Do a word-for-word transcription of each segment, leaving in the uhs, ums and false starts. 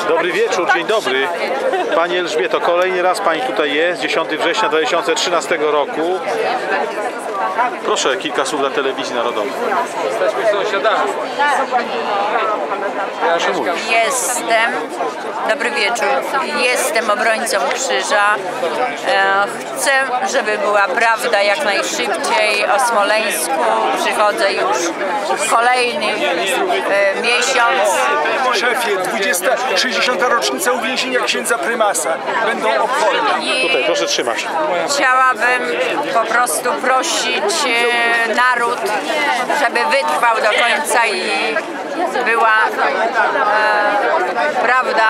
Dobry wieczór, dzień dobry. Pani Elżbieto, kolejny raz Pani tutaj jest, dziesiątego września dwa tysiące trzynastego roku. Proszę, kilka słów dla telewizji narodowej. Jesteśmy sąsiadami. Proszę mówić. Jestem, dobry wieczór, jestem obrońcą krzyża. E, chcę, żeby była prawda jak najszybciej o Smoleńsku. Przychodzę już kolejny e, miesiąc. Szefie, dwudziesta, sześćdziesiąta rocznica uwięzienia księdza prymasa. Będą obchody. Tutaj, proszę trzymać. Chciałabym po prostu prosić e, naród, żeby wytrwał do końca i była e, prawda,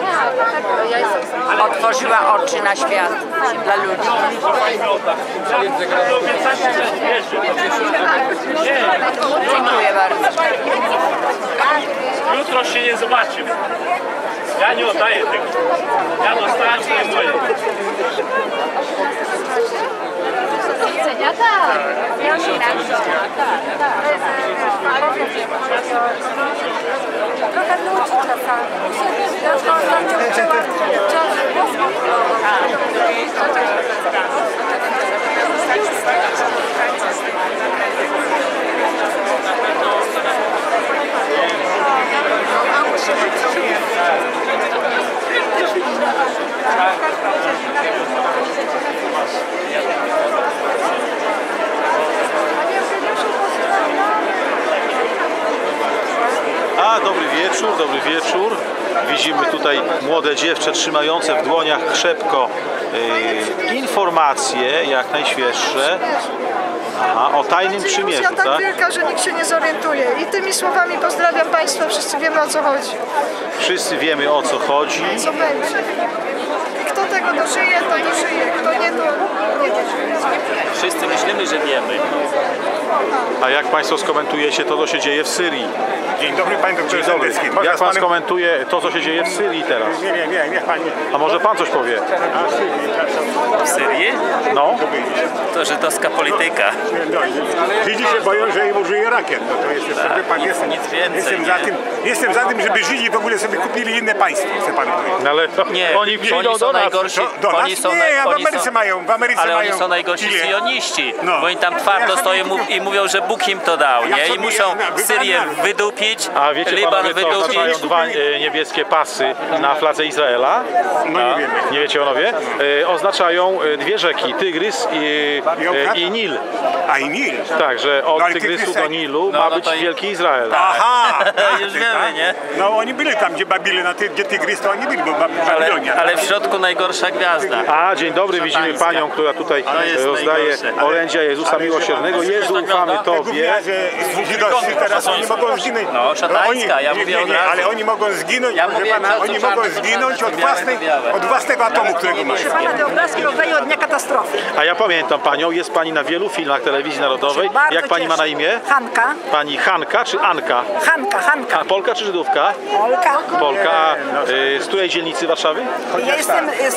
otworzyła oczy na świat dla ludzi. Dziękuję bardzo. Jutro się nie zobaczymy. Ja nie oddaję tego. Ja dostałem swoje moje. Do widzenia, tak. Trochę nudzi A, dobry wieczór, dobry wieczór. Widzimy tutaj młode dziewczę trzymające w dłoniach krzepko yy, informacje, jak najświeższe. Aha, o tajnym przymierzu, tak? tak? Wielka, że nikt się nie zorientuje. I tymi słowami pozdrawiam Państwa, wszyscy wiemy, o co chodzi. Wszyscy wiemy, o co chodzi. Co będzie. Kto tego dożyje, to dożyje. Kto nie, to nie dożyje. Wszyscy myślimy, że wiemy. A jak Państwo skomentujecie to, co się dzieje w Syrii? Dzień dobry, panie doktorze Zębecki. Jak Pan skomentuje to, co się dzieje w Syrii teraz? Nie, nie, nie, niech pani. A może Pan coś powie? W Syrii? No? To żydowska polityka. Żydzi się boją, że im użyje rakiet. No to jest, Tak, pan, nic- jestem, nic więcej, jestem, za nie? tym, jestem za tym, żeby Żydzi w ogóle sobie kupili inne państwo, chce pan powiedzieć. No ale to Nie, oni przyjdą oni są do nas. najgorsi. Do, do oni nas? są Nie, naj- a w oni Ameryce są, mają, w Ameryce ale mają. oni są najgorsi ile? syjoniści, No. bo oni tam twardo Ja stoją sobie- i mówią, że Bóg im to dał, Ja nie? I sobie- muszą ja- Syrię ja- wydupić, A wiecie Liban panowie, co oznaczają wydupić. dwa e, niebieskie pasy na fladze Izraela? No nie wiemy. Nie wiecie panowie? E, oznaczają e, dwie rzeki, Tygrys i, e, i Nil. A i Nil. Tak, że od No, ale Tygrysu Tygrys- do Nilu No, ma no być to i- wielki Izrael. Aha! Już wiemy, nie? No oni byli tam, gdzie Babile, na ty, gdzie Tygrys, to oni byli, bo Bab- Ale, Babilonia. ale w środku najgorsza gwiazda. A, dzień dobry, widzimy panią, która tutaj To jest rozdaje najgorsze. orędzia Jezusa Miłosiernego. Jezu, ufamy Tobie. Mówiła, że żydowscy teraz oni mogą zginąć. No, szatańska, ja nie, mówię nie, od nie, razu. ale oni mogą zginąć, Ja proszę mówię, pana, co- co oni czarne, mogą to zginąć czarne, od, co białe, własnej, to białe. od własnego atomu, którego mają. Pana te obrazki rozdają od dnia katastrofy. A ja pamiętam panią, jest pani na wielu filmach telewizji narodowej. Bardzo Jak pani ma na cieszę. imię? Hanka. Pani Hanka czy Anka? Hanka, Hanka. A Polka czy Żydówka? Polka. Polka. Y, z której dzielnicy Warszawy? Ja jestem z,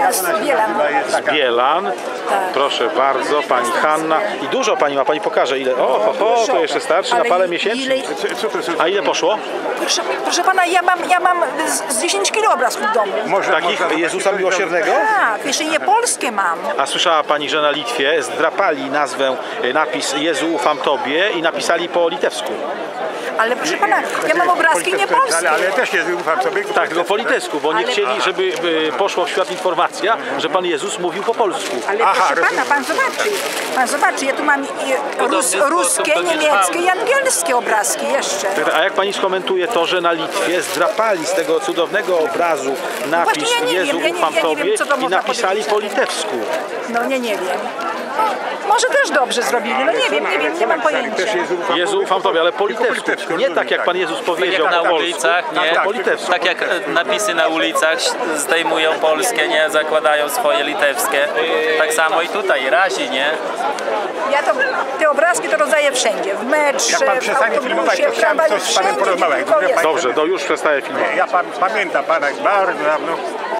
z Bielan. Z Bielan. Proszę bardzo, pani Hanna. I dużo pani ma, pani pokaże ile. O, ho, ho, to jeszcze starczy na Ale parę ile- miesięcy. Co to, co to? A ile poszło? Proszę, proszę pana, ja mam, ja mam z, z dziesięć kilo obrazków w domu. Może, Takich można Jezusa zobaczyć, Miłosiernego? Tak, jeszcze nie polskie mam. A słyszała pani, że na Litwie zdrapali nazwę, y, napis Jezu ufam Tobie i napisali po litewsku. Ale proszę pana, ja mam obrazki nie polskie. Ale, ale też jest, ufam sobie. Tak, tylko po litewsku, bo nie Ale- chcieli, żeby y, poszło w świat informacja, że Pan Jezus mówił po polsku. Ale Aha, proszę pana, rozumiem. pan zobaczy. Pan zobaczy, ja tu mam i rus, sposób ruskie, to nie niemieckie trwało. i angielskie obrazki jeszcze. A jak pani skomentuje to, że na Litwie zdrapali z tego cudownego obrazu napis właśnie ja nie Jezu wiem, ja nie- ufam ja nie wiem, Tobie co to i można napisali powiedzieć. po litewsku? No nie, nie wiem. Może też dobrze zrobili, no nie wiem, nie wiem, nie mam pojęcia. Też Jezu ufam Jezu Tobie, ufam Tobie, ale po tylko po litewsku. litewsku, Nie tak rozumiem, jak Pan Jezus Tak powiedział jak po na polsku. ulicach, nie? Tak, po litewsku. Tak jak e, napisy na ulicach zdejmują polskie, nie? Zakładają swoje litewskie. Tak samo i tutaj, razi, nie? Ja to, te obrazki to rozdaję wszędzie, w metrze, Jak pan w przestanie filmować, autobusie, to w chciałem tramwaju, coś z panem wszędzie, porozmawiać. gdzie tylko jest. Dobrze, to już przestaję filmować. Ja pan, pamiętam pana bardzo dawno.